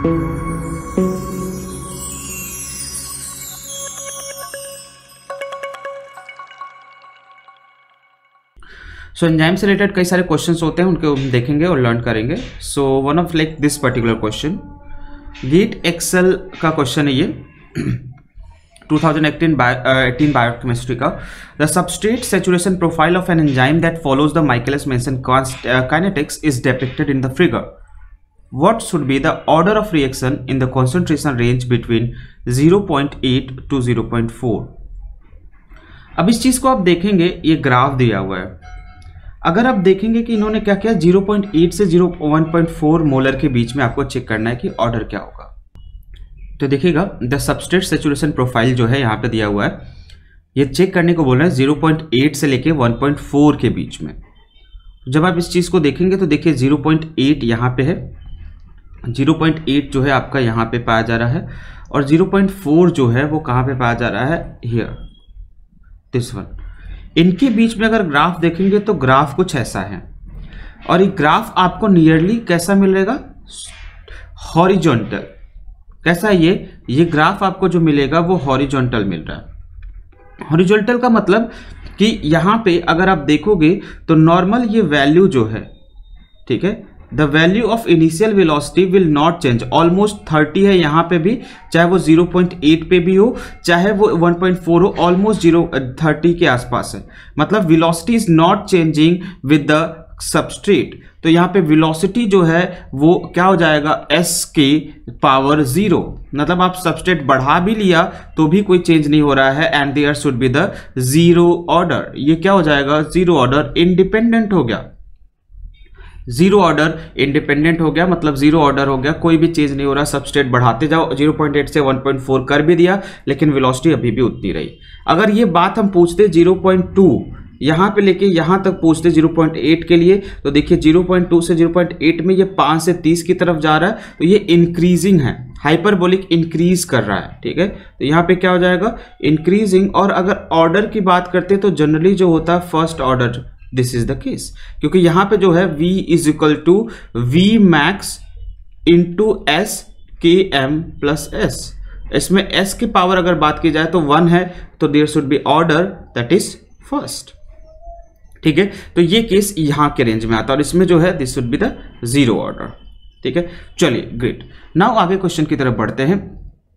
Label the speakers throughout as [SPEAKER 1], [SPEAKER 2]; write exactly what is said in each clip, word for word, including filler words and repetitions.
[SPEAKER 1] So enzyme से related कई सारे क्वेश्चंस होते हैं, उनके हम देखेंगे और लर्न करेंगे. So one of like this particular question, GATE XL का क्वेश्चन है ये twenty eighteen बायोकेमिस्ट्री का. The substrate saturation profile of an enzyme that follows the Michaelis Menten kinetics is depicted in the figure. What should be the order of reaction in the concentration range between zero point eight to zero point four? अब इस चीज को आप देखेंगे, ये graph दिया हुआ है. अगर आप देखेंगे कि इन्होंने क्या किया, zero point eight से zero point four मोलर के बीच में आपको चेक करना है कि ऑर्डर क्या होगा. तो देखिएगा द सबस्ट्रेट सैचुरेशन प्रोफाइल जो है यहाँ पे दिया हुआ है, ये चेक करने को बोल रहा है zero point eight से लेके one point four के बीच में. जब आप इस चीज को देखेंगे तो देखिए zero point eight यहाँ पे है, zero point eight जो है आपका यहाँ पे पाया जा रहा है, और zero point four जो है वो कहाँ पे पाया जा रहा है, हियर दिस वन. इनके बीच में अगर ग्राफ देखेंगे तो ग्राफ कुछ ऐसा है, और ये ग्राफ आपको नियरली कैसा मिलेगा, हॉरिजॉन्टल. कैसा है ये ये ग्राफ आपको जो मिलेगा वो हॉरिजॉन्टल मिल रहा है. हॉरिजॉन्टल का मतलब कि यहाँ पे अगर आप देखोगे तो नॉर्मल ये वैल्यू जो है, ठीक है, the value of initial velocity will not change. Almost thirty है यहाँ पे भी, चाहे वो zero point eight पे भी हो, चाहे वो one point four हो, ऑलमोस्ट जीरो thirty के आसपास है. मतलब velocity is not changing with the substrate. तो यहाँ पे वेलोसिटी जो है वो क्या हो जाएगा, s के पावर जीरो. मतलब आप सबस्ट्रेट बढ़ा भी लिया तो भी कोई चेंज नहीं हो रहा है, and there should be the zero order. ये क्या हो जाएगा, जीरो ऑर्डर इंडिपेंडेंट हो गया. जीरो ऑर्डर इंडिपेंडेंट हो गया मतलब जीरो ऑर्डर हो गया, कोई भी चेंज नहीं हो रहा. सबस्ट्रेट बढ़ाते जाओ, zero point eight से one point four कर भी दिया, लेकिन वेलोसिटी अभी भी उतनी रही. अगर ये बात हम पूछते zero point two यहाँ पे लेके यहाँ तक पूछते zero point eight के लिए, तो देखिए zero point two से zero point eight में ये पाँच से तीस की तरफ जा रहा है, तो ये इंक्रीजिंग है, हाइपरबोलिक इंक्रीज कर रहा है. ठीक है, तो यहाँ पे क्या हो जाएगा, इंक्रीजिंग. और अगर ऑर्डर की बात करते तो जनरली जो होता है first order, this is the case, क्योंकि यहाँ पे जो है v is equal to V max into S K M plus S. इसमें s की पावर अगर बात की जाए तो वन है, तो there should be order that is first. ठीक है, तो ये केस यहाँ के रेंज में आता है, और इसमें जो है this should be the zero order. ठीक है, चलिए ग्रेट. नाउ आगे क्वेश्चन की तरफ बढ़ते हैं.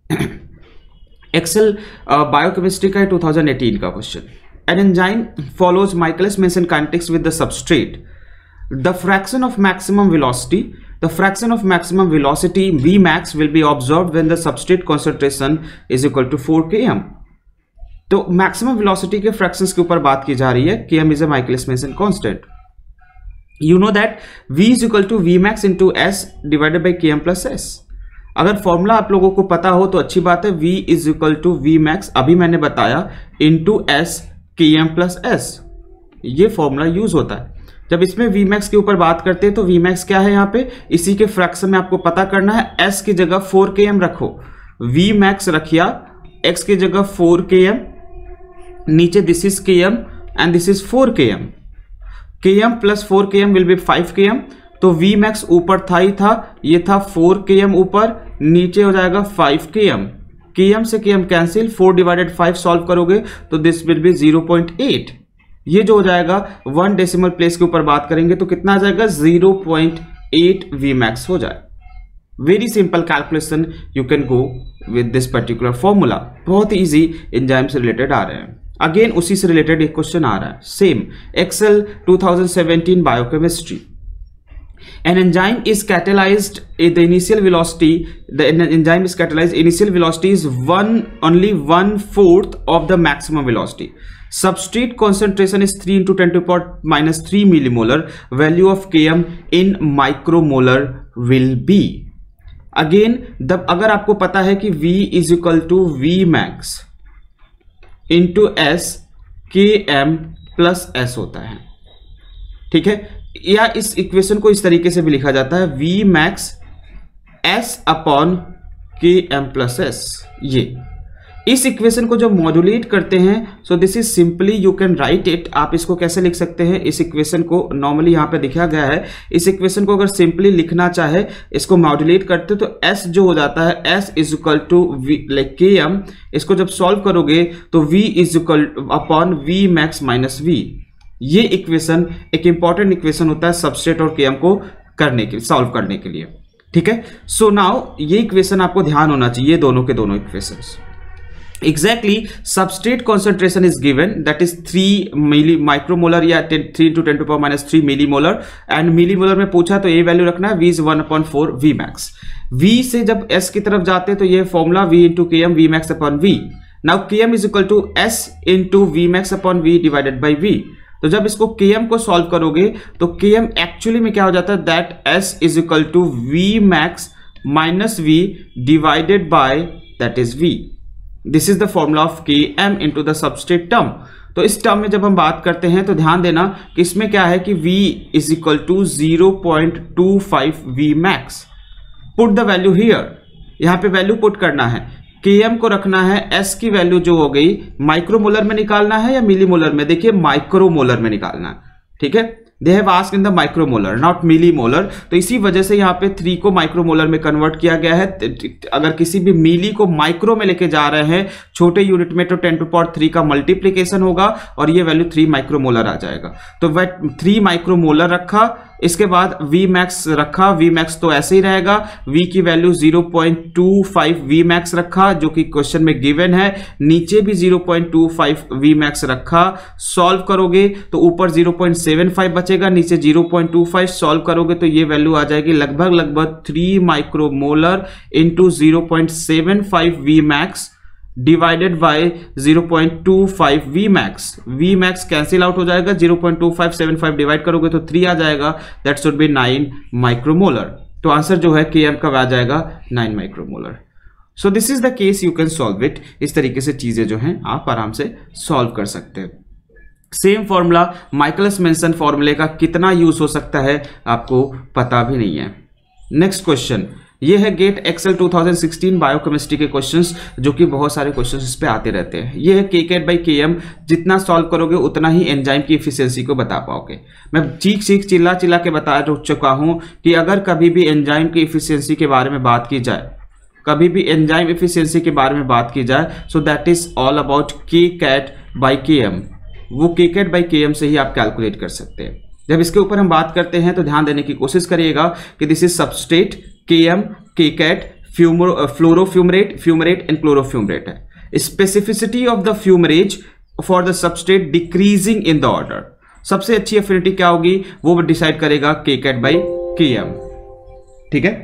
[SPEAKER 1] एक्सेल बायोकेमिस्ट्री का twenty eighteen का question. An enzyme follows Michaelis-Menten kinetics with the substrate. The fraction of maximum velocity, the fraction of maximum velocity Vmax will be observed when the substrate concentration is equal to four K M. तो maximum velocity के fractions के ऊपर बात की जा रही है. Km is a Michaelis-Menten constant. You know that V is equal to Vmax into S divided by Km plus S. अगर फॉर्मूला आप लोगों को पता हो तो अच्छी बात है. V is equal to Vmax अभी मैंने बताया into S Km plus S, ये फॉर्मूला यूज होता है. जब इसमें Vmax के ऊपर बात करते हैं तो Vmax क्या है यहाँ पे, इसी के फ्रैक्शन में आपको पता करना है. S की जगह four K M रखो, Vmax रखिया, X की जगह four K M, नीचे this is K M and this is four K M. K M plus four K M will be five K M. तो Vmax ऊपर था ही था, ये था four K M ऊपर, नीचे हो जाएगा five K M. K M से K M cancel, four divided five solve करोगे तो this will be zero point eight. ये जो हो जाएगा वन डेसिमल प्लेस के ऊपर बात करेंगे तो कितना आ जाएगा, zero point eight Vmax हो जाए. Very simple calculation, you can go with this particular formula. बहुत इजी एंजाइम से रिलेटेड आ रहे हैं. अगेन उसी से रिलेटेड एक क्वेश्चन आ रहा है, same XL twenty seventeen biochemistry. An enzyme is catalyzed at the initial velocity. The enzyme is catalyzed. Initial velocity is one only one fourth of the maximum velocity. Substrate concentration is three into ten to the power minus three millimolar. Value of Km in micromolar will be. Again, the अगर आपको पता है कि V is equal to Vmax into S Km plus S होता है. ठीक है, या इस इक्वेशन को इस तरीके से भी लिखा जाता है, V max S upon K M plus S. ये इस इक्वेशन को जब मॉड्यूलेट करते हैं, so this is simply you can write it. आप इसको कैसे लिख सकते हैं, इस इक्वेशन को नॉर्मली यहाँ पे दिखा गया है, इस इक्वेशन को अगर सिंपली लिखना चाहे, इसको मॉड्यूलेट करते तो s जो हो जाता है s is equal to V like K M. इसको जब सॉल्व करोगे तो v is equal upon V max minus V. ये इक्वेशन एक इंपॉर्टेंट इक्वेशन होता है सबस्ट्रेट और के एम को करने के सॉल्व करने के लिए, ठीक है। सो नाउ ये इक्वेशन आपको ध्यान होना चाहिए, दोनों के दोनों equations. Exactly, substrate concentration is given, that is three milli micromolar या three to ten to power minus three millimolar, and millimolar में पूछा तो ये वैल्यू रखना है, v is one upon four v max। v से जब s की तरफ जाते हैं तो ये formula v into km v max upon v। now km is equal to s into v max upon v divided by v। तो जब इसको km को सॉल्व करोगे तो km एक्चुअली में क्या हो जाता है, that s is equal to v max minus v divided by that is v। This is the formula of K M into the substrate term. तो इस टर्म में जब हम बात करते हैं तो ध्यान देना कि इसमें क्या है कि v is equal to zero point two five V max. Put the value here, यहाँ पे वैल्यू पुट करना है, km को रखना है, s की वैल्यू जो हो गई माइक्रोमोलर में निकालना है या मिलीमोलर में, देखिए माइक्रोमोलर में निकालना है, ठीक है। They have asked in the micromolar not millimolar, तो इसी वजह से यहाँ पे थ्री को माइक्रोमोलर में कन्वर्ट किया गया है। अगर किसी भी मिली को माइक्रो में लेके जा रहे हैं छोटे यूनिट में तो टेन टू पावर थ्री का मल्टीप्लीकेशन होगा और ये वैल्यू थ्री माइक्रोमोलर आ जाएगा। तो वह थ्री माइक्रोमोलर रखा, इसके बाद V max रखा, V max तो ऐसे ही रहेगा, V की value zero point two five V max रखा जो कि क्वेश्चन में गिवन है, नीचे भी zero point two five V max रखा। सॉल्व करोगे तो ऊपर जीरो पॉइंट सेवन फाइव बचेगा, नीचे zero point two five. Solve करोगे तो ये वैल्यू आ जाएगी लगभग लगभग three micromolar into zero point seven five V max divided by zero point two five V max। V max cancel out हो जाएगा, zero point two five seven five divide करोगे तो थ्री आ जाएगा, that should be nine micromolar. तो answer जो है Km का आ जाएगा nine micromolar. So this is the case, you can solve it. इस तरीके से चीजें जो हैं आप आराम से सॉल्व कर सकते हैं। सेम फॉर्मूला माइकलिस मेंसन फॉर्मूले का कितना यूज हो सकता है आपको पता भी नहीं है। नेक्स्ट क्वेश्चन, ये है GATE XL two thousand sixteen biochemistry के क्वेश्चंस, जो कि बहुत सारे क्वेश्चंस इस पे आते रहते हैं। ये है K cat by K M, जितना सॉल्व करोगे उतना ही एंजाइम की एफिशिएंसी को बता पाओगे। मैं चीख चीख चिल्ला चिल्ला के बता चुका हूं कि अगर कभी भी एंजाइम की एफिशिएंसी के बारे में बात की जाए, कभी भी एंजाइम एफिशिएंसी के बारे में बात की जाए, so that is all about K cat by K M. वो K cat by K M से ही आप कैलकुलेट कर सकते हैं। जब इसके ऊपर हम बात करते हैं तो ध्यान देने की कोशिश करिएगा कि this is substrate, Km, Kcat, fluorofumarate, fumarate and chlorofumarate है। Specificity of the fumarase for the substrate decreasing in the order. सबसे अच्छी एफिनिटी क्या होगी वो डिसाइड करेगा Kcat बाई Km, ठीक है,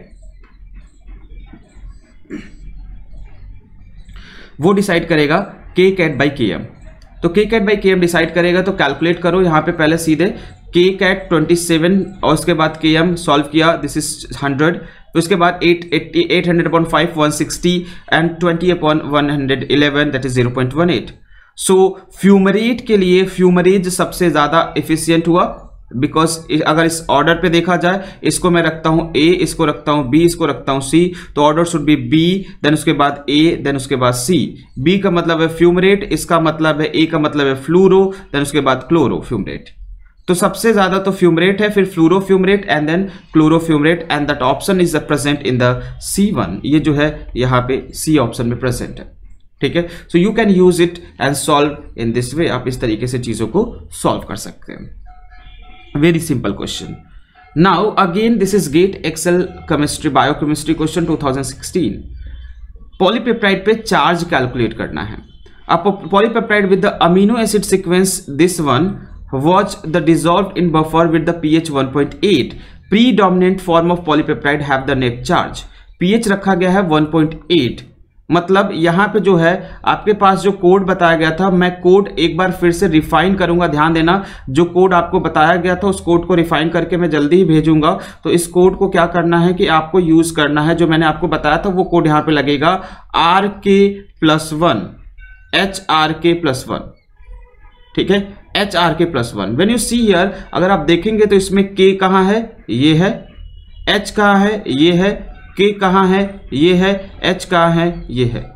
[SPEAKER 1] वो डिसाइड करेगा Kcat बाई Km। तो Kcat बाई Km डिसाइड करेगा, तो कैलकुलेट करो यहाँ पे पहले सीधे Kcat ट्वेंटी सेवन और उसके बाद Km सॉल्व किया, दिस इज हंड्रेड, तो इसके बाद eight eighty eight hundred upon five one sixty and twenty upon one hundred eleven, that is zero point one eight. So fumarate के लिए फ्यूमरेज सबसे ज्यादा एफिशिएंट हुआ, बिकॉज अगर इस ऑर्डर पे देखा जाए, इसको मैं रखता हूं A, इसको रखता हूं B, इसको रखता हूं C, तो order should be B, then उसके बाद A, देन उसके बाद C। B का मतलब है फ्यूमरेट, इसका मतलब है A का मतलब है फ्लूरो, देन उसके बाद क्लोरो फ्यूमरेट। तो सबसे ज्यादा तो फ्यूमरेट है, फिर fluorofumarate and then chlorofumarate, and that option is present in the C one. ये जो है यहाँ पे सी ऑप्शन में प्रेजेंट है, ठीक है। So you can use it and solve in this way. आप इस तरीके से चीजों को सॉल्व कर सकते हैं। Very simple question. Now again this is GATE XL chemistry biochemistry question two thousand sixteen. Polypeptide पे चार्ज कैलकुलेट करना है। अब polypeptide with the amino acid sequence this one was the dissolved in buffer with the pH one point eight. Predominant form of polypeptide have the net charge. pH रखा गया है one point eight. मतलब यहाँ पे जो है आपके पास जो कोड बताया गया था, मैं कोड एक बार फिर से रिफाइन करूंगा। ध्यान देना, जो कोड आपको बताया गया था उस कोड को रिफाइन करके मैं जल्दी ही भेजूंगा। तो इस कोड को क्या करना है कि आपको यूज करना है, जो मैंने आपको बताया था वो कोड यहाँ पे लगेगा R K plus one, H R K plus one, ठीक है, H R K plus one. When you see here, अगर आप देखेंगे तो इसमें के कहाँ है, ये है, एच कहाँ है, ये है, के कहाँ है, ये है, एच कहाँ है, ये है।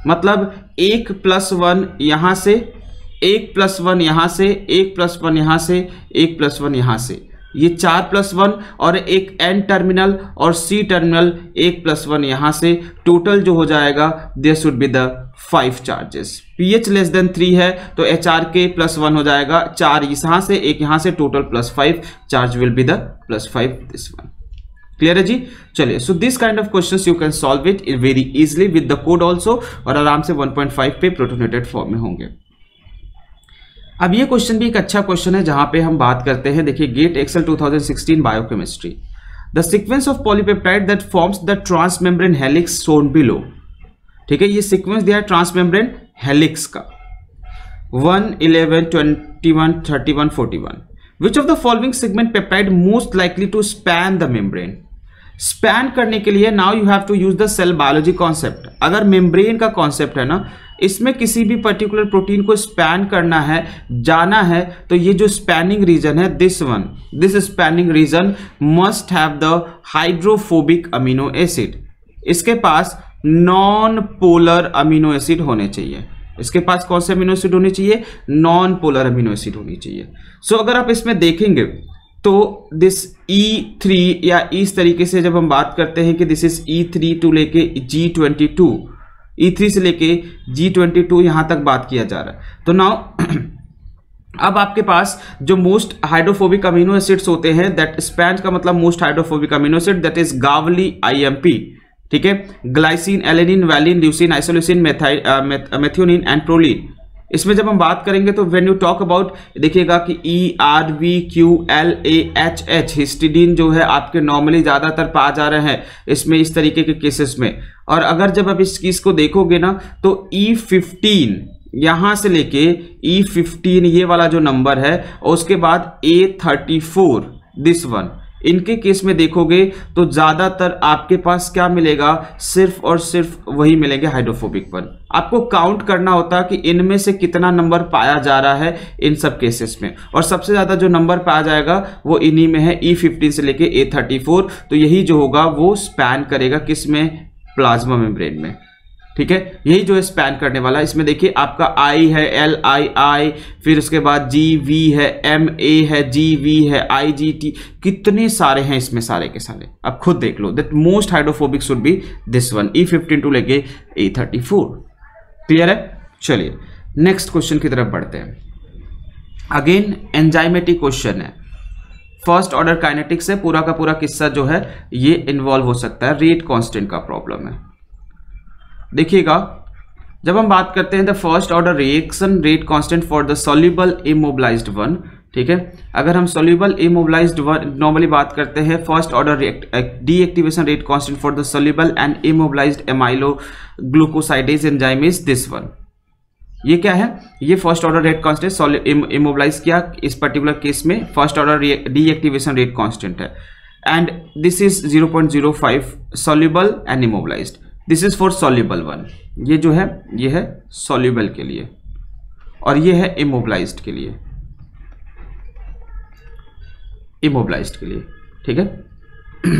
[SPEAKER 1] मतलब एक प्लस वन यहां से, एक प्लस वन यहां से, एक प्लस वन यहां से, एक प्लस वन यहां से, ये चार प्लस वन और एक एन टर्मिनल और सी टर्मिनल, एक प्लस वन यहां से, टोटल जो हो जाएगा there should be the five charges. PH less than three है तो H R K plus one हो जाएगा, चार यहां से, एक यहां से, total plus five, charge will be the plus five this one. Clear है जी? चलिए, so this kind of questions you can solve it very easily with the code also, और आराम से वन पॉइंट फाइव पे प्रोटोनेटेड फॉर्म में होंगे। अब ये क्वेश्चन भी एक अच्छा क्वेश्चन है जहां पे हम बात करते हैं, देखिए GATE XL two thousand sixteen biochemistry, the sequence of polypeptide that forms the transmembrane helix shown below. ठीक है, ये सीक्वेंस दिया है ट्रांसमेम्ब्रेन हेलिक्स का, one, eleven, twenty one, thirty one, forty one. Which of the following segment peptide most likely to span the membrane? Span करने के लिए now you have to use the cell biology concept. अगर membrane का concept है ना, इसमें किसी भी पर्टिकुलर प्रोटीन को स्पैन करना है, जाना है, तो ये जो स्पैनिंग रीजन है, this one, this spanning region must have the hydrophobic amino acid. इसके पास नॉन पोलर अमीनो एसिड होने चाहिए। इसके पास कौन से अमीनो एसिड होने चाहिए? नॉन पोलर अमीनो एसिड होनी चाहिए। सो so, अगर आप इसमें देखेंगे तो दिस ई थ्री या इस तरीके से जब हम बात करते हैं कि this is E three to लेके G twenty two, E three से लेके जी ट्वेंटी टू यहां तक बात किया जा रहा है, तो नाउ अब आपके पास जो मोस्ट हाइड्रोफोबिक अमीनो एसिड्स होते हैं, दैट स्पैन का मतलब most hydrophobic amino acid, that is GAVLI IMP. ठीक है, glycine, alanine, valine, leucine, isoleucine, methionine and proline. इसमें जब हम बात करेंगे तो व्हेन यू टॉक अबाउट, देखिएगा कि E, R, V, Q, L, A, H, H, histidine जो है आपके नॉर्मली ज्यादातर पा जा रहे हैं इसमें, इस तरीके के केसेस में। और अगर जब आप इस चीज को देखोगे ना तो ई फिफ्टीन यहां से लेके ई फिफ्टीन ये वाला जो नंबर है, और उसके बाद A thirty four this one, इनके केस में देखोगे तो ज्यादातर आपके पास क्या मिलेगा? सिर्फ और सिर्फ वही मिलेंगे हाइड्रोफोबिक वन। आपको काउंट करना होता है कि इनमें से कितना नंबर पाया जा रहा है इन सब केसेस में, और सबसे ज्यादा जो नंबर पाया जाएगा वो इन्हीं में है, ई फिफ्टीन से लेके ए थर्टी फोर। तो यही जो होगा वो स्पैन करेगा किस में? प्लाज्मा मेम्ब्रेन में। ठीक है, यही जो है स्पैन करने वाला है। इसमें देखिए आपका आई है, एल आई आई, फिर उसके बाद जी वी है, एम ए है, जी वी है, आई जी टी, कितने सारे हैं इसमें सारे के सारे, आप खुद देख लो। That most hydrophobic should be this one, E fifteen to लेके ए थर्टी फोर। क्लियर है? चलिए नेक्स्ट क्वेश्चन की तरफ बढ़ते हैं। अगेन एंजाइमेटिक क्वेश्चन है, फर्स्ट ऑर्डर काइनेटिक्स है, पूरा का पूरा किस्सा जो है ये इन्वॉल्व हो सकता है, रेट कांस्टेंट का प्रॉब्लम है। देखिएगा जब हम बात करते हैं the first order reaction rate constant for the soluble immobilized one, ठीक है, अगर हम सॉल्युबल इमोबिलाइज्ड वन नॉर्मली बात करते हैं, first order deactivation rate constant for the soluble and immobilized amyloglucosidase enzyme is this one. ये क्या है? ये first order rate constant immobilize किया इस पर्टिकुलर केस में, first order deactivation rate constant है, and this is zero point zero five soluble and immobilized. This is for soluble one, ये जो है ये है सॉल्युबल के लिए, और ये है इमोबिलाइज्ड के लिए, इमोबिलाइज्ड के लिए। ठीक है,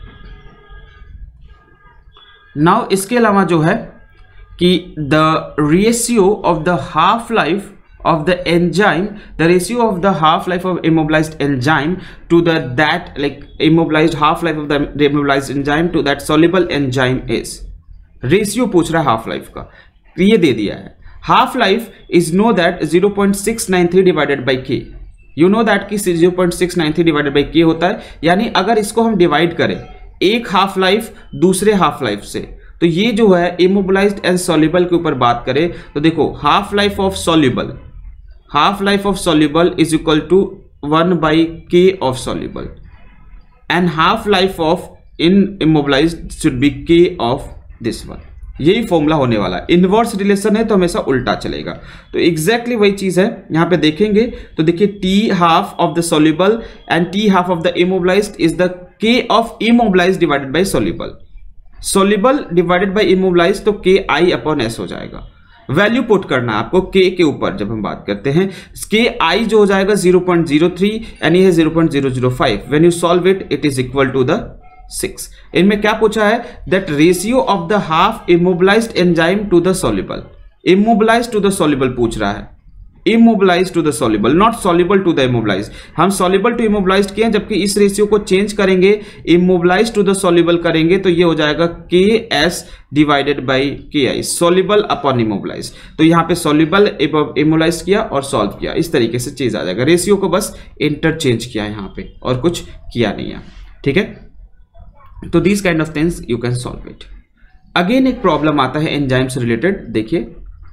[SPEAKER 1] नाउ इसके अलावा जो है कि the ratio of the half life of the enzyme, the ratio of the half life of immobilized enzyme to the that like immobilized half life of the immobilized enzyme to that soluble enzyme is, ratio पूछ रहा है half life का, ये दे दिया है। Half life is no that zero point six nine three divided by K, you know that कि zero point six nine three divided by K होता है, यानी अगर इसको हम डिवाइड करें एक हाफ लाइफ दूसरे हाफ लाइफ से, तो ये जो है इमोबिलाइज्ड एंड सॉल्युबल के ऊपर बात करें तो देखो half life of soluble, half life of soluble is equal to one by K of soluble, and half life of in immobilized should be K of this one. यही formula होने वाला है। इनवर्स रिलेशन है तो हमेशा उल्टा चलेगा, तो एग्जैक्टली वही चीज है। यहां पे देखेंगे तो देखिए T half of the soluble and T half of the immobilized is the K of immobilized divided by soluble. Soluble divided by immobilized तो के आई अपॉन एस हो जाएगा। वैल्यू पुट करना है आपको के के ऊपर, जब हम बात करते हैं के आई जो हो जाएगा zero point zero three and ये है zero point zero zero five. When you solve it it is equal to the six. इनमें क्या पूछा है, that ratio of the half immobilized enzyme to the soluble, immobilized to the soluble पूछ रहा है, immobilize to the soluble, not soluble to the immobilize. हम soluble to immobilize किए, जबकि इस रेशियो को चेंज करेंगे, इमोबिलाइज टू द सॉल्युबल करेंगे तो ये हो जाएगा के एस डिवाइडेड बाई के आई, सॉल्युबल अपॉन इमोबिलाइज। तो यहाँ पे सॉल्युबल इमोबिलाइज किया और सॉल्व किया, इस तरीके से चीज आ जाएगा। रेशियो को बस इंटरचेंज किया यहाँ पे और कुछ किया नहीं है, ठीक है। तो this kind of things you can solve it. Again एक प्रॉब्लम आता है एंजाइम से रिलेटेड। देखिए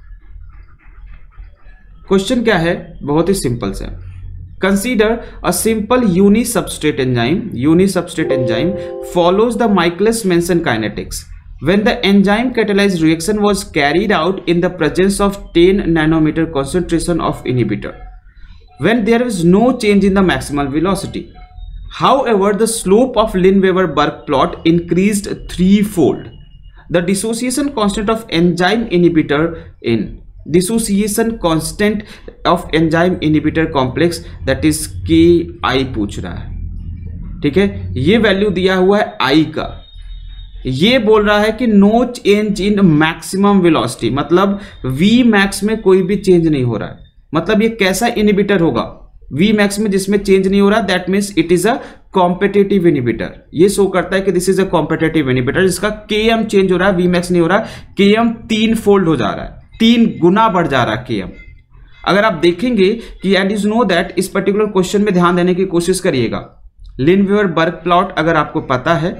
[SPEAKER 1] क्वेश्चन क्या है, बहुत ही सिंपल से, consider a simple uni substrate enzyme, uni substrate enzyme follows the Michaelis Menten kinetics when the enzyme catalyzed reaction was carried out in the presence of ten nanometer concentration of inhibitor when there is no change in the maximal velocity. However, the slope of Lin-Weber-Burke plot increased threefold. The dissociation constant of enzyme inhibitor in dissociation constant of enzyme inhibitor complex that is K I पूछ रहा है, ठीक है। ये value दिया हुआ है I का, ये बोल रहा है कि no change in maximum velocity, मतलब V मैक्स में कोई भी चेंज नहीं हो रहा है। मतलब ये कैसा इनिबिटर होगा, V मैक्स में जिसमें चेंज नहीं हो रहा, that means it is a competitive inhibitor. ये शो करता है कि this is a competitive inhibitor, जिसका Km चेंज हो रहा है, V मैक्स नहीं हो रहा, Km तीन फोल्ड हो जा रहा है, तीन गुना बढ़ जा रहा है Km। अगर आप देखेंगे कि एंड इज नो दैट, इस पर्टिकुलर क्वेश्चन में ध्यान देने की कोशिश करिएगा। लिन-वेबर-बर्क प्लॉट अगर आपको पता है,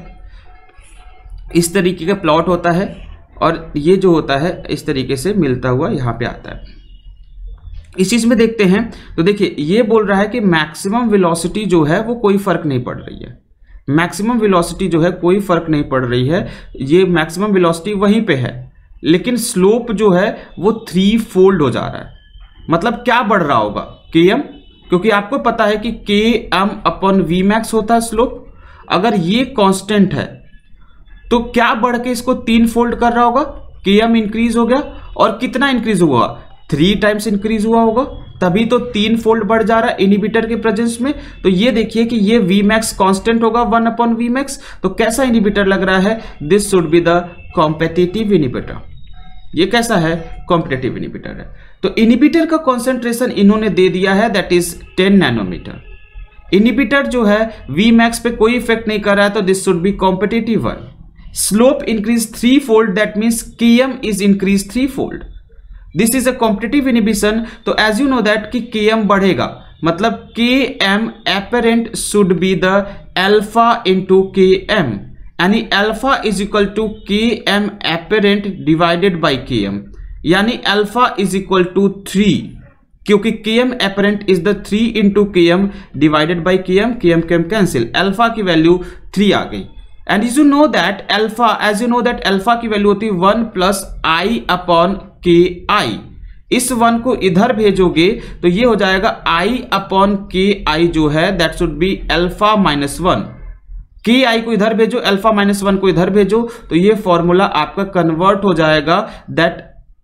[SPEAKER 1] इस तरीके का प्लॉट होता है और ये जो होता है इस तरीके से मिलता हुआ यहाँ पे आता है। इस चीज में देखते हैं तो देखिए ये बोल रहा है कि मैक्सिमम वेलोसिटी जो है वो कोई फर्क नहीं पड़ रही है, मैक्सिमम वेलोसिटी जो है कोई फर्क नहीं पड़ रही है, ये मैक्सिमम वेलोसिटी वहीं पे है, लेकिन स्लोप जो है वो थ्री फोल्ड हो जा रहा है। मतलब क्या बढ़ रहा होगा, Km, क्योंकि आपको पता है कि Km अपॉन वी मैक्स होता है स्लोप। अगर ये कांस्टेंट है तो क्या बढ़ के इसको तीन फोल्ड कर रहा होगा, Km इंक्रीज हो गया, और कितना इंक्रीज हुआ, थ्री टाइम्स इंक्रीज हुआ होगा, तभी तो तीन फोल्ड बढ़ जा रहा है इनिबिटर के प्रेजेंस में। तो ये देखिए कि ये V मैक्स कांस्टेंट होगा वन अपॉन वी मैक्स। तो कैसा इनिबिटर लग रहा है, this should be the competitive inhibitor. ये कैसा है, कॉम्पिटिटिव इनिबिटर है। तो इनिबिटर का कॉन्सेंट्रेशन इन्होंने दे दिया है, that is ten nanometer. Inhibitor जो है V मैक्स पे कोई इफेक्ट नहीं कर रहा है, तो this should be competitive one. Slope increase three fold, that means Km is increase three fold. This is a competitive inhibition. तो एज यू नो दैट कि Km बढ़ेगा, मतलब Km apparent should be the alpha into Km, यानी alpha is equal to Km apparent divided by Km, यानी alpha is equal to three, क्योंकि Km apparent is the three into Km divided by Km, Km Km cancel, alpha की value three आ गई। And is you know that alpha, as you know that alpha की value होती है one plus I upon K आई। इस one को इधर भेजोगे तो ये हो जाएगा I अपॉन के आई जो है, that should be alpha minus one. K I को इधर भेजो, अल्फा माइनस वन को इधर भेजो, तो ये फॉर्मूला आपका कन्वर्ट हो जाएगा, that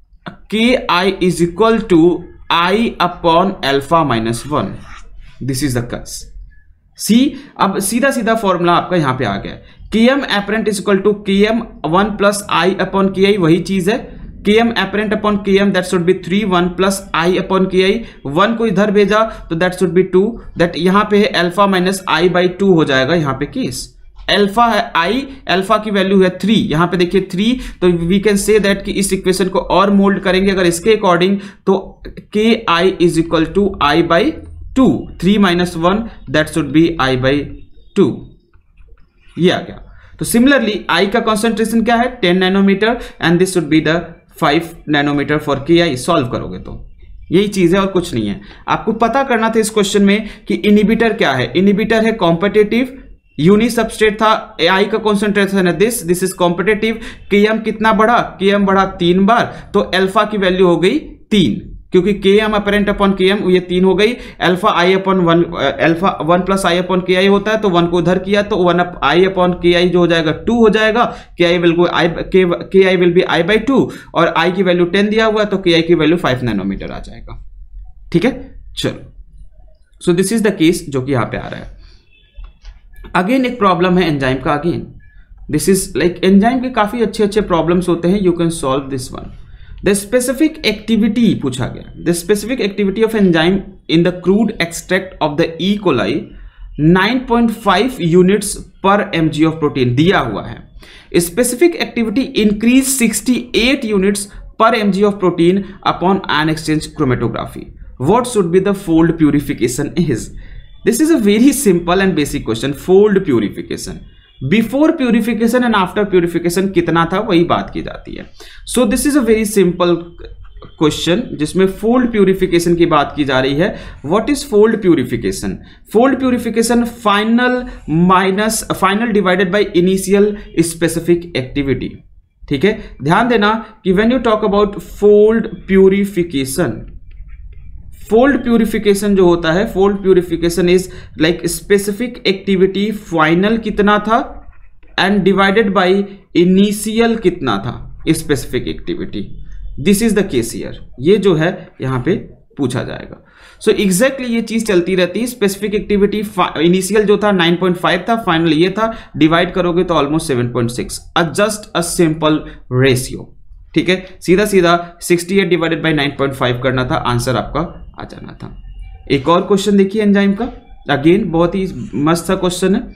[SPEAKER 1] K I is equal to I upon alpha minus one. This is the case. See, अब सीधा सीधा फॉर्मूला आपका यहां पे आ गया, Km apparent is equal to Km one plus I upon K I, वही चीज है। Km apparent upon Km, that should be three, one plus I upon K I, one को इधर भेजा तो that should be two, that यहां पे है alpha minus I by two हो जाएगा यहाँ पे केस। अल्फा है आई, अल्फा की वैल्यू है थ्री, यहाँ पे देखिए थ्री, तो वी कैन से दैट कि इस इक्वेशन को और मोल्ड करेंगे अगर इसके अकॉर्डिंग, तो K I is equal to I by two, three minus one, that should be I by two, ये आ गया। तो सिमिलरली आई का कॉन्सेंट्रेशन क्या है, ten nanometer, and this should be the five nanometer for K I. Solve करोगे तो यही चीज है और कुछ नहीं है। आपको पता करना था इस क्वेश्चन में कि इनिबिटर क्या है। इनिबिटर है कॉम्पिटिटिव, यूनि सबस्ट्रेट था, आई का कॉन्सेंट्रेशन है this, this is competitive. Km कितना बढ़ा, Km बढ़ा तीन बार, तो अल्फा की वैल्यू हो गई तीन, क्योंकि Km अपेरेंट अपॉन Km ये तीन हो गई। Alpha I upon one, alpha one plus I upon K I होता है, तो वन को उधर किया तो one up I upon K I जो हो जाएगा टू हो जाएगा। के I will go I, K I will be I by two, और आई की वैल्यू टेन दिया हुआ है तो के आई की वैल्यू फाइव नैनोमीटर आ जाएगा। ठीक है, चलो, so this is the case जो कि यहां पे आ रहा है। अगेन एक प्रॉब्लम है एंजाइम का, again this is like enzyme के काफी अच्छे अच्छे प्रॉब्लम्स होते हैं, you can solve this one. The specific activity पूछा गया, the specific activity of enzyme in the crude extract of the E coli nine point five units per mg of protein दिया हुआ है। Specific activity increase sixty eight units per mg of protein upon ion exchange chromatography. What should be the fold purification is? This is a very simple and basic question. Fold purification, before purification and after purification कितना था वही बात की जाती है। So this is a very simple question जिसमें fold purification की बात की जा रही है। What is fold purification? Fold purification final minus final divided by initial specific activity. ठीक है, ध्यान देना कि when you talk about fold purification, fold purification जो होता है, fold purification is like specific activity final कितना था एंड डिवाइडेड बाय इनिशियल कितना था specific activity. This is the case here, ये जो है यहां पे पूछा जाएगा। सो so एग्जैक्टली exactly ये चीज चलती रहती है। स्पेसिफिक एक्टिविटी इनिशियल जो था नाइन पॉइंट फाइव था, फाइनल ये था, डिवाइड करोगे तो almost seven point six, just a simple ratio. ठीक है, सीधा सीधा sixty eight divided by nine point five करना था, आंसर आपका आ जाना था। एक और क्वेश्चन देखिए एंजाइम का, अगेन बहुत ही मस्त सा क्वेश्चन है,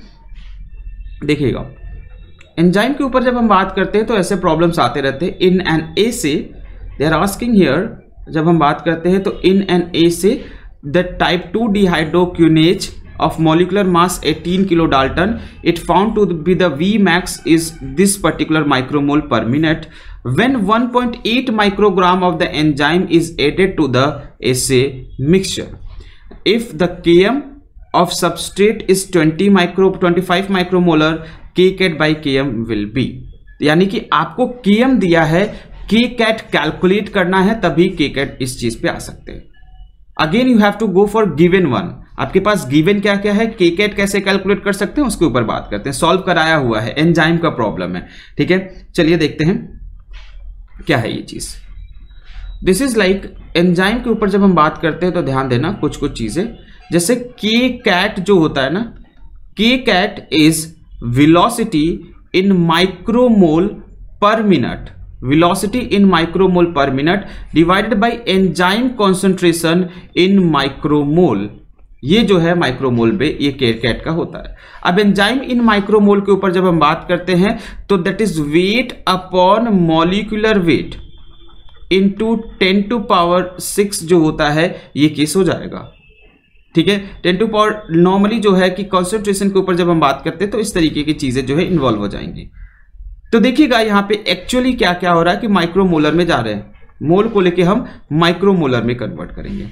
[SPEAKER 1] देखिएगा। एंजाइम के ऊपर जब हम बात करते हैं तो ऐसे प्रॉब्लम्स आते रहते हैं। इन एन ए से दे आर आस्किंग हियर, जब हम बात करते हैं तो इन an assay the type two dehydroquinase of molecular mass eighteen kilo Dalton, it found to be the Vmax is this particular micromole per minute when one point eight microgram of the enzyme is added to the assay mixture. If the Km of substrate is twenty micro twenty-five micromolar, Kcat by Km will be, यानी कि आपको Km दिया है, Kcat calculate करना है, तभी Kcat इस चीज पे आ सकते हैं। Again you have to go for given one. आपके पास गिवन क्या क्या है, Kcat कैसे कैलकुलेट कर सकते हैं उसके ऊपर बात करते हैं। सॉल्व कराया हुआ है, एंजाइम का प्रॉब्लम है। ठीक है, चलिए देखते हैं क्या है ये चीज। दिस इज लाइक एंजाइम के ऊपर जब हम बात करते हैं तो ध्यान देना कुछ कुछ चीजें, जैसे Kcat जो होता है ना, Kcat is velocity in micromole per minute, velocity in micromole per minute divided by enzyme concentration in micromole। ये जो है माइक्रोमोल पे ये Kcat का होता है। अब एंजाइम इन माइक्रोमोल के ऊपर जब हम बात करते हैं तो that is weight upon molecular weight into ten to power six जो होता है ये केस हो जाएगा। ठीक है, टेन टू पावर नॉर्मली जो है कि कॉन्सेंट्रेशन के ऊपर जब हम बात करते हैं तो इस तरीके की चीजें जो है इन्वॉल्व हो जाएंगी। तो देखिएगा यहाँ पे एक्चुअली क्या क्या हो रहा है कि माइक्रोमोलर में जा रहे हैं, मोल को लेके हम माइक्रोमोलर में कन्वर्ट करेंगे।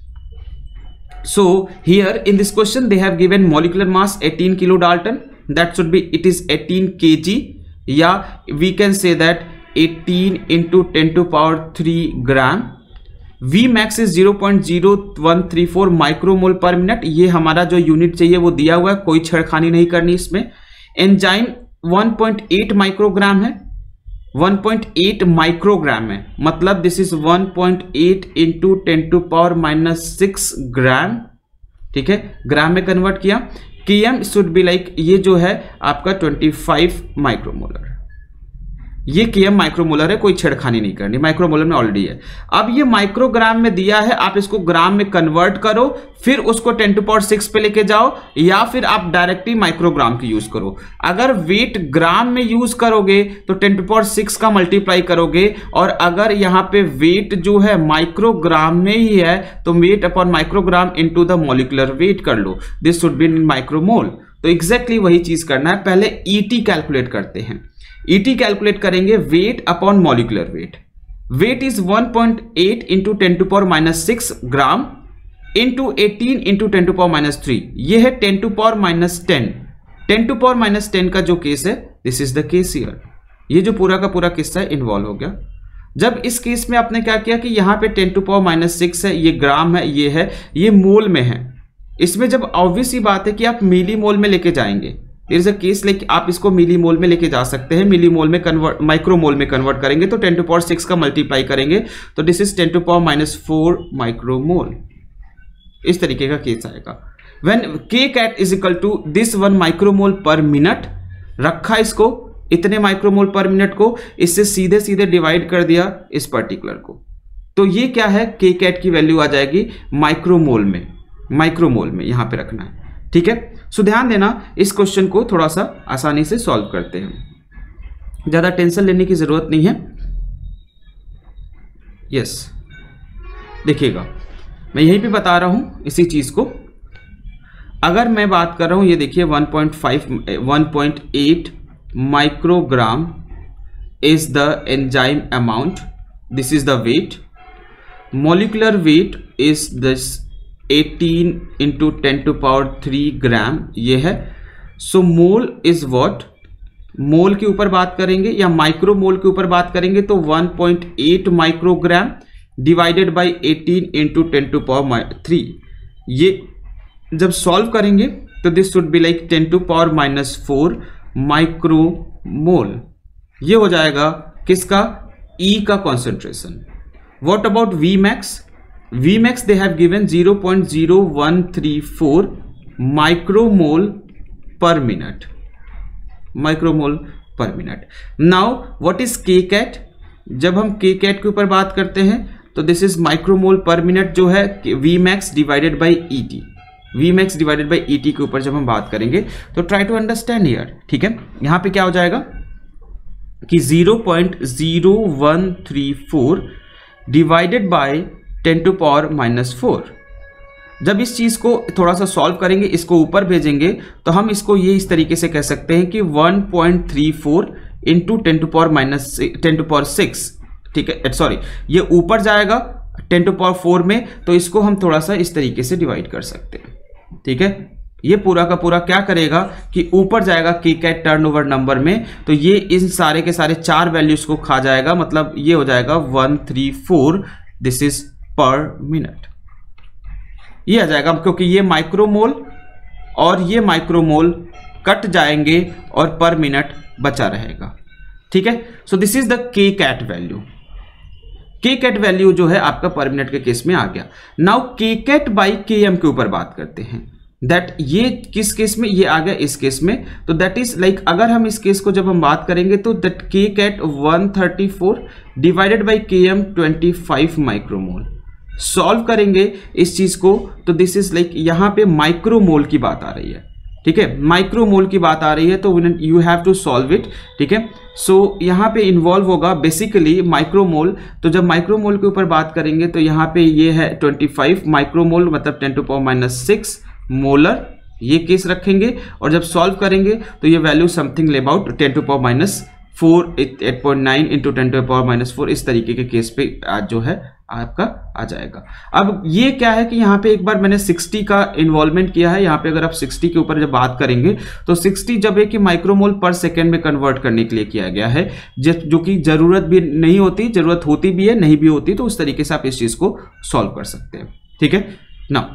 [SPEAKER 1] So here in this question they have given molecular mass eighteen kilo dalton, that should be it is eighteen KG, या we can say that eighteen into ten to power three gram. V max is zero point zero one three four micromole per minute, ये हमारा जो unit चाहिए वो दिया हुआ है, कोई छेड़खानी नहीं करनी इसमें। Enzyme one point eight microgram है, वन पॉइंट एट माइक्रोग्राम है, मतलब this is one point eight into ten to power minus six gram. ठीक है, ग्राम में कन्वर्ट किया। Km शुड बी लाइक ये जो है आपका ट्वेंटी फाइव माइक्रोमोलर, ये Km माइक्रोमोलर है, कोई छेड़खानी नहीं करनी, माइक्रोमोलर में ऑलरेडी है। अब ये माइक्रोग्राम में दिया है, आप इसको ग्राम में कन्वर्ट करो, फिर उसको टेन टू पावर सिक्स पे लेके जाओ, या फिर आप डायरेक्टली माइक्रोग्राम की यूज करो। अगर वेट ग्राम में यूज करोगे तो टेन टू पावर सिक्स का मल्टीप्लाई करोगे, और अगर यहाँ पे वेट जो है माइक्रोग्राम में ही है तो weight upon microgram into the molecular weight कर लो, this should be in micromole. तो एग्जैक्टली वही चीज करना है, पहले ईटी कैलकुलेट करते हैं। ईटी कैलकुलेट करेंगे weight upon molecular weight. Weight is one point eight into ten to power minus six gram into eighteen into ten to power minus three, ये है ten to power minus ten. Ten to power minus ten का जो case है, this is the case here. ये जो पूरा का पूरा किस्सा है इन्वॉल्व हो गया। जब इस केस में आपने क्या किया कि यहाँ पे ten to power minus six है, ये ग्राम है, ये है, ये मोल में है। इसमें जब ऑब्वियस सी बात है कि आप मिली मोल में लेके जाएंगे, there is a case like आप इसको मिली मोल में लेके जा सकते हैं, मिली मोल में कन्वर्ट माइक्रोमोल में कन्वर्ट करेंगे तो टेन टू पावर सिक्स का मल्टीप्लाई करेंगे तो this is ten to power minus four micromole, इस तरीके का केस आएगा। When K cat is equal to this one micromole per minute, रखा इसको इतने माइक्रोमोल पर मिनट को, इससे सीधे सीधे डिवाइड कर दिया इस पर्टिकुलर को, तो ये क्या है, के कैट की वैल्यू आ जाएगी माइक्रोमोल में, माइक्रोमोल में यहां पे रखना है, ठीक है। सो ध्यान देना, इस क्वेश्चन को थोड़ा सा आसानी से सॉल्व करते हैं, ज्यादा टेंशन लेने की जरूरत नहीं है। यस, देखिएगा मैं यहीं पे बता रहा हूं इसी चीज को। अगर मैं बात कर रहा हूं, ये देखिए one point five one point eight microgram is the enzyme amount, this is the weight, molecular weight is this eighteen into ten to power three gram, ये है। सो मोल इज व्हाट, मोल के ऊपर बात करेंगे या माइक्रोमोल के ऊपर बात करेंगे तो one point eight microgram divided by eighteen into ten to power three, ये जब सॉल्व करेंगे तो this should be like ten to power minus four micromole, ये हो जाएगा किसका, ई का concentration. What about V max, V max they have given zero point zero one three four micromole per minute, micromole per minute. Now what is K cat, जब हम के cat के ऊपर बात करते हैं तो this is micromole per minute जो है V max divided by E T, V max divided by E T के ऊपर जब हम बात करेंगे तो ट्राई टू अंडरस्टैंड हियर, ठीक है। यहां पे क्या हो जाएगा कि zero point zero one three four divided by ten to power minus four, जब इस चीज को थोड़ा सा सॉल्व करेंगे, इसको ऊपर भेजेंगे तो हम इसको ये इस तरीके से कह सकते हैं कि one point three four into ten to power minus ten to power six, ठीक है, सॉरी ये ऊपर जाएगा टेन टू पावर फोर में, तो इसको हम थोड़ा सा इस तरीके से डिवाइड कर सकते हैं, ठीक है। ये पूरा का पूरा क्या करेगा कि ऊपर जाएगा के कैट टर्नओवर नंबर में, तो ये इन सारे के सारे चार वैल्यूज को खा जाएगा, मतलब ये हो जाएगा one three four, this is per minute, ये आ जाएगा, क्योंकि ये माइक्रोमोल और ये माइक्रोमोल कट जाएंगे और पर मिनट बचा रहेगा, ठीक है। So this is the K cat value, K cat value जो है आपका पर मिनट के केस में आ गया। नाउ के कैट बाई के एम के ऊपर बात करते हैं, दैट ये किस केस में, ये आ गया इस केस में, तो दैट इज लाइक अगर हम इस केस को जब हम बात करेंगे तो that K cat one thirty four divided by K M twenty five micromole, solve करेंगे इस चीज को तो दिस इज लाइक यहां पे माइक्रोमोल की बात आ रही है, ठीक है, माइक्रोमोल की बात आ रही है, तो you have to solve it, ठीक है। सो यहाँ पे इन्वॉल्व होगा बेसिकली माइक्रोमोल, तो जब माइक्रोमोल के ऊपर बात करेंगे तो यहाँ पे ये है ट्वेंटी फाइव माइक्रोमोल, मतलब ten to power minus six molar, ये केस रखेंगे, और जब सॉल्व करेंगे तो ये value something about ten to power minus four eight point nine into ten to power minus four, इस तरीके के केस पे आज जो है आपका आ जाएगा। अब ये क्या है कि यहाँ पे एक बार मैंने सिक्सटी का इन्वॉल्वमेंट किया है, यहाँ पे अगर आप सिक्सटी के ऊपर जब बात करेंगे तो सिक्सटी जब है कि माइक्रोमोल पर सेकेंड में कन्वर्ट करने के लिए किया गया है, जो कि जरूरत भी नहीं होती, जरूरत होती भी है, नहीं भी होती, तो उस तरीके से आप इस चीज को सॉल्व कर सकते हैं, ठीक है ना।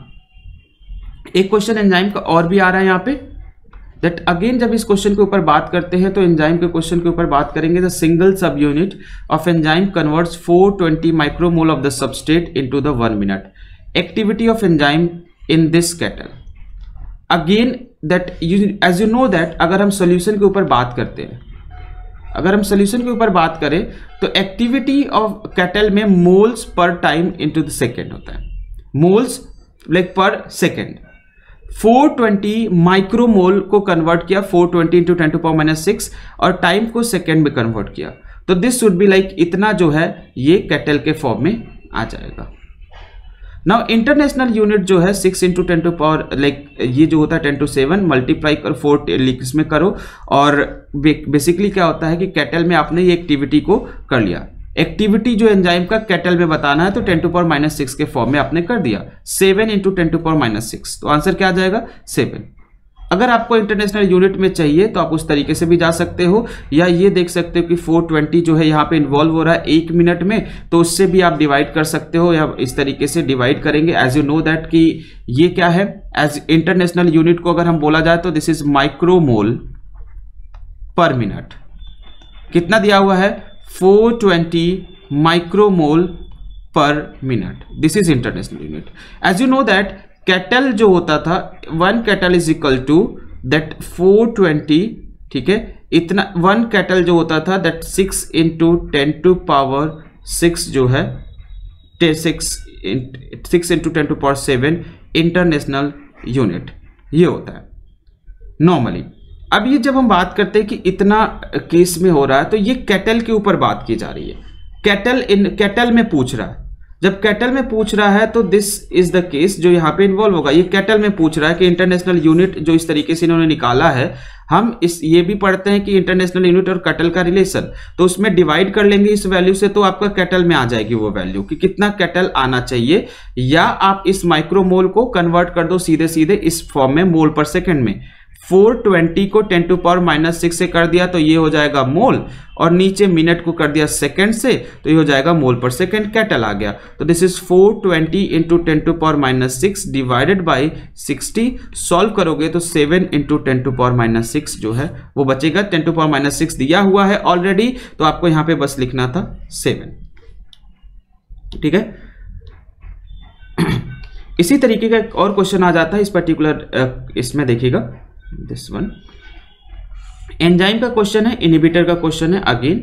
[SPEAKER 1] एक क्वेश्चन एंजाइम का और भी आ रहा है यहाँ पे, दैट अगेन जब इस क्वेश्चन के ऊपर बात करते हैं तो एंजाइम के क्वेश्चन के ऊपर बात करेंगे, the single subunit of enzyme converts four twenty micromole of the substrate into the one minute, activity of enzyme in this katal. Again that as you know that अगर हम solution के ऊपर बात करते हैं, अगर हम सोल्यूशन के ऊपर बात करें तो एक्टिविटी ऑफ कैटल में moles per time into the second होता है, moles like per second, four twenty micromole को कन्वर्ट किया, four twenty into ten to power minus six, और टाइम को सेकेंड में कन्वर्ट किया, तो दिस शुड बी लाइक इतना जो है ये कैटल के फॉर्म में आ जाएगा। नाउ इंटरनेशनल यूनिट जो है six into ten to power like ये जो होता है टेन टू सेवन मल्टीप्लाई कर फोर इसमें करो, और बेसिकली क्या होता है कि कैटल में आपने ये एक्टिविटी को कर लिया, एक्टिविटी जो एंजाइम का कैटल में बताना है तो ten to power minus six के फॉर्म में आपने कर दिया, seven into ten to power minus six, तो आंसर क्या आ जाएगा सेवन। अगर आपको इंटरनेशनल यूनिट में चाहिए तो आप उस तरीके से भी जा सकते हो, या ये देख सकते हो कि फोर ट्वेंटी जो है यहाँ पे इन्वॉल्व हो रहा है एक मिनट में, तो उससे भी आप डिवाइड कर सकते हो, या इस तरीके से डिवाइड करेंगे। एज यू नो दैट कि ये क्या है, एज इंटरनेशनल यूनिट को अगर हम बोला जाए तो this is micromole per minute, कितना दिया हुआ है four twenty micromole per minute, this is international unit. As you know that katal जो होता था, one katal is equal to that four twenty, ठीक है, इतना वन कैटल जो होता था that six into ten to power six जो है six six into ten to power seven international unit, ये होता है नॉर्मली। अब ये जब हम बात करते हैं कि इतना केस में हो रहा है, तो ये कैटल के ऊपर बात की जा रही है। कैटल इन कैटल में पूछ रहा है, जब कैटल में पूछ रहा है तो दिस इज द केस जो यहाँ पे इन्वॉल्व होगा। ये कैटल में पूछ रहा है कि इंटरनेशनल यूनिट जो इस तरीके से इन्होंने निकाला है, हम इस ये भी पढ़ते हैं कि इंटरनेशनल यूनिट और कैटल का रिलेशन, तो उसमें डिवाइड कर लेंगे इस वैल्यू से, तो आपका कैटल में आ जाएगी वो वैल्यू कि कितना कैटल आना चाहिए। या आप इस माइक्रोमोल को कन्वर्ट कर दो सीधे सीधे इस फॉर्म में मोल पर सेकेंड में। फोर ट्वेंटी को ten to power minus six से कर दिया तो ये हो जाएगा मोल, और नीचे मिनट को कर दिया सेकंड से तो ये हो जाएगा मोल पर सेकंड, कैटल आ गया। तो this is four twenty into ten to power minus six divided by sixty. Solve करोगे तो seven into ten to power minus six जो है वो बचेगा। Ten to power minus six दिया हुआ है ऑलरेडी, तो आपको यहां पे बस लिखना था सेवन, ठीक है। इसी तरीके का एक और क्वेश्चन आ जाता है इस पर्टिकुलर इसमें, देखिएगा दिस वन एंजाइम का क्वेश्चन है, इनहिबिटर का क्वेश्चन है। अगेन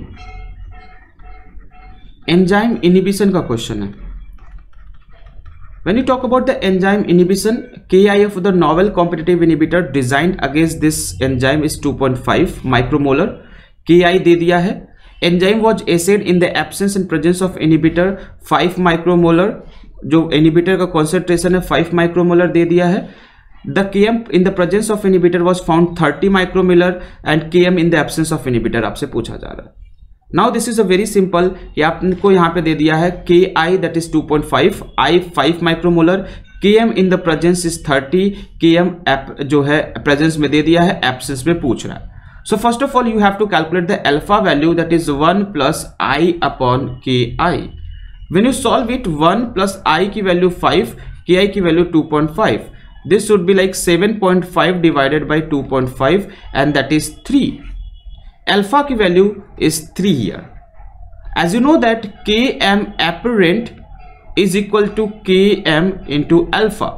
[SPEAKER 1] एंजाइम इनहिबिशन का क्वेश्चन है। When you talk about the enzyme inhibition, K I of the novel competitive inhibitor designed against this enzyme is two point five micromolar. K I दे दिया है। Enzyme was acid in the absence and presence of inhibitor five micromolar, जो inhibitor का concentration है five micromolar दे दिया है। The K M in the presence of inhibitor was found thirty micromolar and K M in the absence of inhibitor आपसे पूछा जा रहा है। Now this is a very simple कि आपको यहाँ पे दे दिया है K I that is two point five, I five micromolar, K M in the presence is thirty, K M जो है presence में दे दिया है, absence में पूछ रहा है। So first of all you have to calculate the alpha value that is one plus I upon K I. When you solve it, one plus I की value five, K I की value two point five. This should be like seven point five divided by two point five and that is three. Alpha की value is three here. As you know that K M apparent is equal to K M into alpha.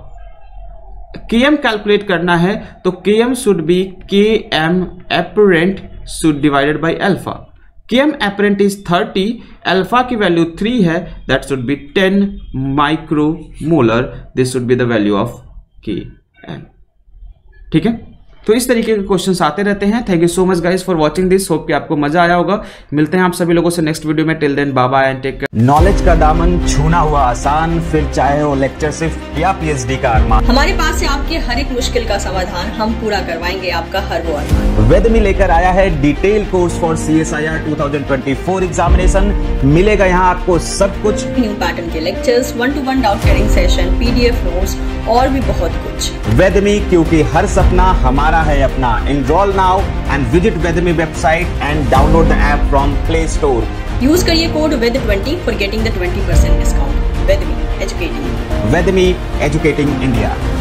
[SPEAKER 1] K M calculate करना है तो K M should be K M apparent should divided by alpha. K M apparent is thirty, alpha की value three है, that should be ten micromolar. This should be the value of K M. ठीक है, तो इस तरीके के questions आते रहते हैं। Thank you so much guys for watching this, hope कि आपको मजा आया होगा। मिलते हैं आप सभी लोगों से नेक्स्ट वीडियो में। Till then bye bye and take care.
[SPEAKER 2] Knowledge का दामन छूना हुआ आसान, फिर चाहे हो लेक्चरशिप या पीएचडी का अरमान,
[SPEAKER 3] हमारे पास से आपके हर एक मुश्किल का समाधान हम पूरा करवाएंगे, आपका हर वो अरमान।
[SPEAKER 2] वेदमी लेकर आया है detail course for C S I R two thousand twenty four examination. मिलेगा यहाँ आपको सब कुछ,
[SPEAKER 3] न्यू पैटर्न के lectures, one to one doubt clearing session, PDF notes और भी बहुत कुछ।
[SPEAKER 2] वेदमी, क्योंकि हर सपना हमारा है अपना। Enroll now and visit Vedmi website and download the app from Play Store.
[SPEAKER 3] Use करिए code Ved twenty for getting the twenty percent discount. Vedmi, educating.
[SPEAKER 2] Vedmi, educating India.